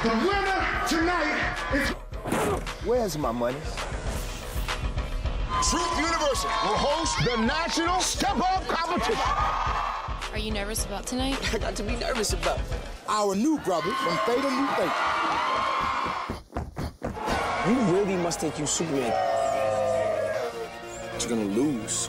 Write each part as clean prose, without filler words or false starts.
The winner tonight is... Where's my money? Truth University will host the National Step Up Competition. Are you nervous about tonight? I got to be nervous about. Our new brother from Fatal New Fate. You really must think you Superman. But you're gonna lose.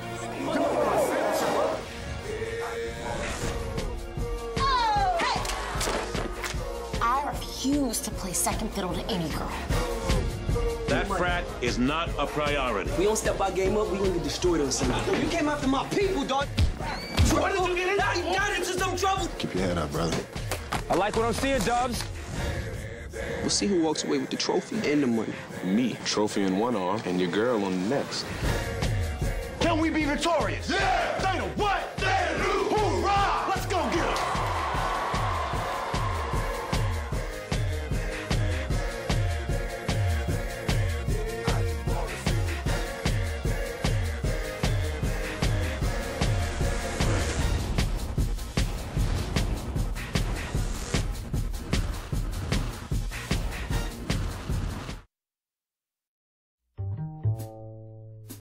I refuse to play second fiddle to any girl. That frat is not a priority. We don't step our game up, we gonna get destroyed on Sunday. Yo, you came after my people, dog. Why did you get in? Now you got into some trouble. Keep your head up, brother. I like what I'm seeing, Dubs. We'll see who walks away with the trophy and the money. Me, trophy in one arm, and your girl on the next. Can we be victorious? Yeah! Dana, what?